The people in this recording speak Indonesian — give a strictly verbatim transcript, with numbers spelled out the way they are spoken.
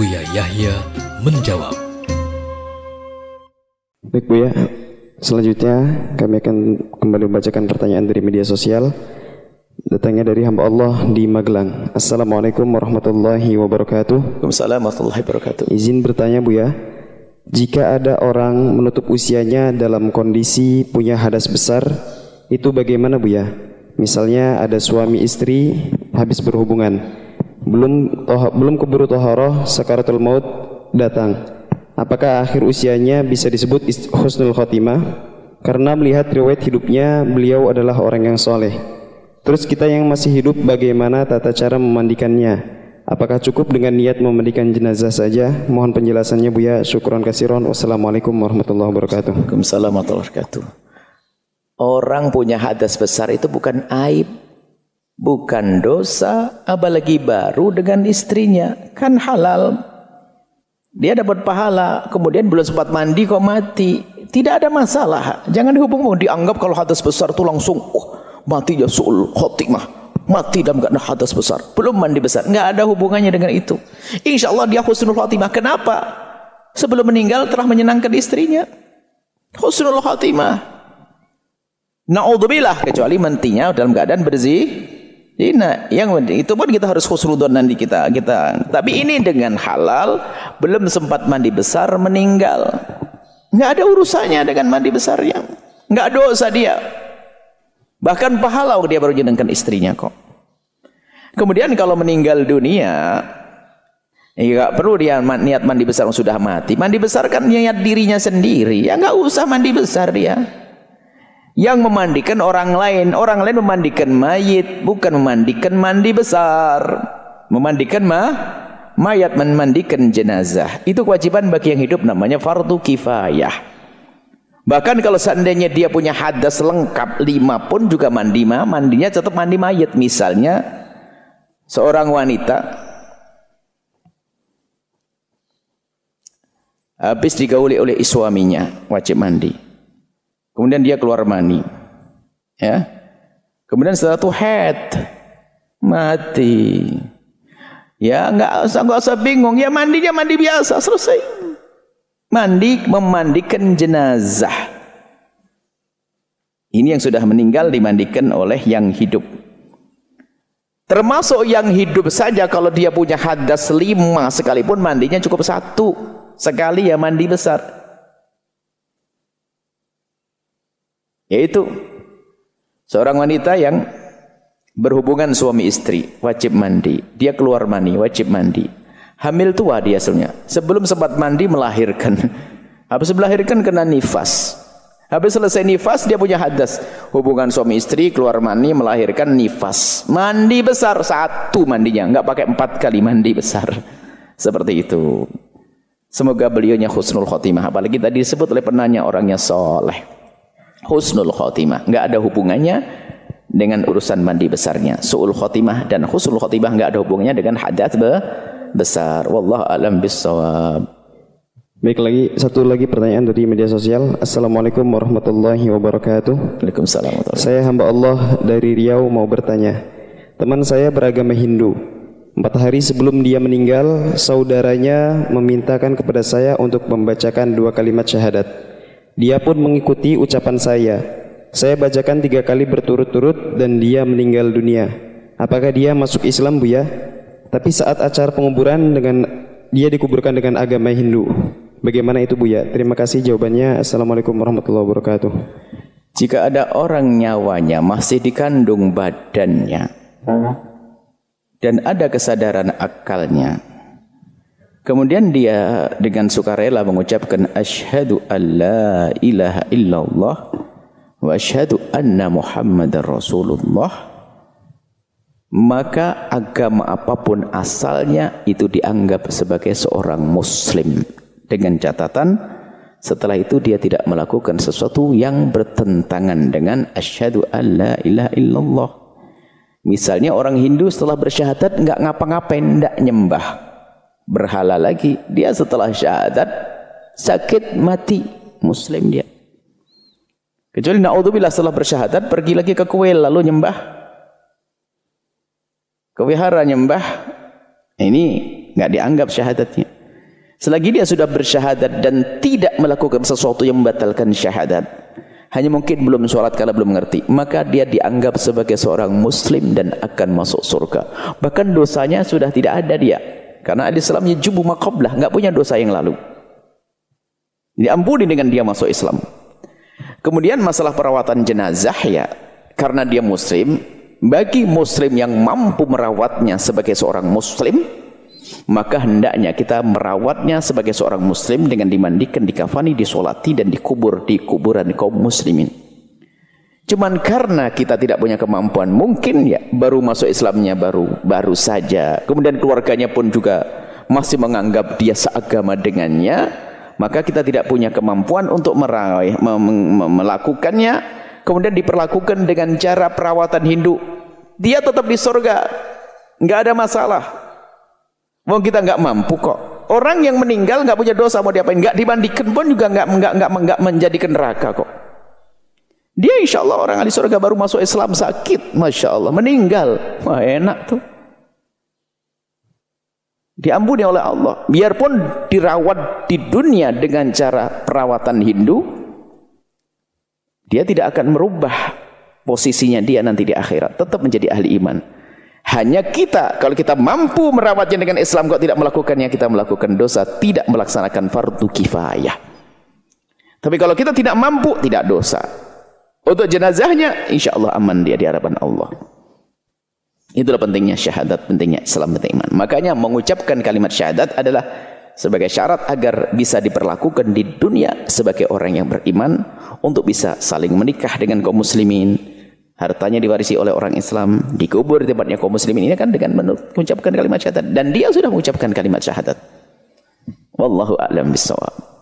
Buya Yahya menjawab. Baik Buya, selanjutnya kami akan kembali membacakan pertanyaan dari media sosial. Datangnya dari hamba Allah di Magelang. Assalamualaikum warahmatullahi wabarakatuh. Waalaikumsalam warahmatullahi wabarakatuh. Izin bertanya Buya, jika ada orang menutup usianya dalam kondisi punya hadas besar, itu bagaimana Buya? Misalnya ada suami istri habis berhubungan, belum toh, belum keburu toharoh, sakaratul maut datang. Apakah akhir usianya bisa disebut husnul khotimah? Karena melihat riwayat hidupnya beliau adalah orang yang soleh. Terus kita yang masih hidup bagaimana tata cara memandikannya? Apakah cukup dengan niat memandikan jenazah saja? Mohon penjelasannya Buya. Syukron kasiron. Wassalamualaikum warahmatullahi wabarakatuh. Waalaikumsalam warahmatullahi wabarakatuh. Orang punya hadas besar itu bukan aib, bukan dosa, apalagi baru dengan istrinya, kan halal. Dia dapat pahala, kemudian belum sempat mandi kok mati, tidak ada masalah. Jangan dihubung-hubung, dianggap kalau hadas besar itu langsung oh, mati ya su'ul khotimah, mati dalam keadaan hadas besar, belum mandi besar. Nggak ada hubungannya dengan itu. Insya Allah dia husnul khotimah. Kenapa? Sebelum meninggal telah menyenangkan istrinya. Husnul khotimah. Na'udzubillah, kecuali mentinya dalam keadaan berzina. Nah, yang itu pun kita harus husnudzon nanti kita kita. Tapi ini dengan halal, belum sempat mandi besar meninggal. Nggak ada urusannya dengan mandi besarnya. Nggak dosa dia. Bahkan pahala dia baru jenengkan istrinya kok. Kemudian kalau meninggal dunia, ya nggak perlu dia niat mandi besar sudah mati. Mandi besar kan niat dirinya sendiri. Ya nggak usah mandi besar dia. Yang memandikan orang lain, orang lain memandikan mayit, bukan memandikan mandi besar. Memandikan mah mayat, memandikan jenazah. Itu kewajiban bagi yang hidup, namanya fardu kifayah. Bahkan kalau seandainya dia punya hadas lengkap lima pun juga mandi mah, mandinya tetap mandi mayat. Misalnya seorang wanita habis digauli oleh suaminya, wajib mandi. Kemudian dia keluar mani, ya. Kemudian setelah itu head mati, ya nggak usah nggak usah bingung, ya mandinya mandi biasa, selesai. Mandi memandikan jenazah. Ini yang sudah meninggal dimandikan oleh yang hidup. Termasuk yang hidup saja kalau dia punya hadas lima sekalipun mandinya cukup satu sekali ya mandi besar. Yaitu seorang wanita yang berhubungan suami istri wajib mandi, dia keluar mani wajib mandi, hamil tua dia sebenarnya, sebelum sempat mandi melahirkan, habis melahirkan kena nifas, habis selesai nifas dia punya hadas, hubungan suami istri keluar mani melahirkan nifas, mandi besar satu mandinya, nggak pakai empat kali mandi besar, seperti itu. Semoga beliaunya husnul khotimah, apalagi tadi disebut oleh penanya orangnya soleh. Husnul khotimah nggak ada hubungannya dengan urusan mandi besarnya. Su'ul khotimah dan husnul khotimah nggak ada hubungannya dengan hadas be besar. Wallahu a'lam bissawab. Baik, lagi satu lagi pertanyaan dari media sosial. Assalamualaikum warahmatullahi wabarakatuh. Waalaikumsalam. Saya hamba Allah dari Riau mau bertanya. Teman saya beragama Hindu. Empat hari sebelum dia meninggal, saudaranya memintakan kepada saya untuk membacakan dua kalimat syahadat. Dia pun mengikuti ucapan saya. Saya bacakan tiga kali berturut-turut dan dia meninggal dunia. Apakah dia masuk Islam Buya? Tapi saat acara penguburan dengan dia dikuburkan dengan agama Hindu. Bagaimana itu Buya? Terima kasih jawabannya. Assalamualaikum warahmatullahi wabarakatuh. Jika ada orang nyawanya masih dikandung badannya dan ada kesadaran akalnya, kemudian dia dengan sukarela mengucapkan asyhadu alla ilaha illallah wa asyhadu anna muhammadar rasulullah, maka agama apapun asalnya itu dianggap sebagai seorang muslim, dengan catatan setelah itu dia tidak melakukan sesuatu yang bertentangan dengan asyhadu alla ilaha illallah. Misalnya orang Hindu setelah bersyahadat enggak ngapa-ngapain, enggak nyembah berhala lagi, dia setelah syahadat sakit mati, muslim dia. Kecuali naudzubillah setelah bersyahadat pergi lagi ke kuil lalu nyembah, ke wihara nyembah, ini nggak dianggap syahadatnya. Selagi dia sudah bersyahadat dan tidak melakukan sesuatu yang membatalkan syahadat, hanya mungkin belum sholat karena belum mengerti, maka dia dianggap sebagai seorang muslim dan akan masuk surga. Bahkan dosanya sudah tidak ada dia, karena al-Islam yajubu ma qablah, enggak punya dosa yang lalu. Diampuni dengan dia masuk Islam. Kemudian masalah perawatan jenazah, ya, karena dia muslim, bagi muslim yang mampu merawatnya sebagai seorang muslim, maka hendaknya kita merawatnya sebagai seorang muslim dengan dimandikan, dikafani, disolati, dan dikubur di kuburan kaum muslimin. Cuman karena kita tidak punya kemampuan, mungkin ya baru masuk Islamnya baru baru saja, kemudian keluarganya pun juga masih menganggap dia seagama dengannya, maka kita tidak punya kemampuan untuk meraih, melakukannya, kemudian diperlakukan dengan cara perawatan Hindu, dia tetap di surga, nggak ada masalah. Mau kita nggak mampu kok. Orang yang meninggal nggak punya dosa, mau diapain? Nggak dimandikan pun juga nggak nggak nggak nggak menjadikan neraka kok. Dia insya Allah orang ahli surga, baru masuk Islam sakit, masya Allah, meninggal, wah enak tuh. Diampuni oleh Allah. Biarpun dirawat di dunia dengan cara perawatan Hindu, dia tidak akan merubah posisinya dia nanti di akhirat, tetap menjadi ahli iman. Hanya kita, kalau kita mampu merawatnya dengan Islam, kok tidak melakukannya, kita melakukan dosa, tidak melaksanakan fardu kifayah. Tapi kalau kita tidak mampu, tidak dosa. Untuk jenazahnya, insya Allah aman dia di hadapan Allah. Itulah pentingnya syahadat, pentingnya Islam, penting iman. Makanya mengucapkan kalimat syahadat adalah sebagai syarat agar bisa diperlakukan di dunia sebagai orang yang beriman, untuk bisa saling menikah dengan kaum muslimin, hartanya diwarisi oleh orang Islam, dikubur di tempatnya kaum muslimin. Ini kan dengan mengucapkan kalimat syahadat, dan dia sudah mengucapkan kalimat syahadat. Wallahu a'lam bishawab.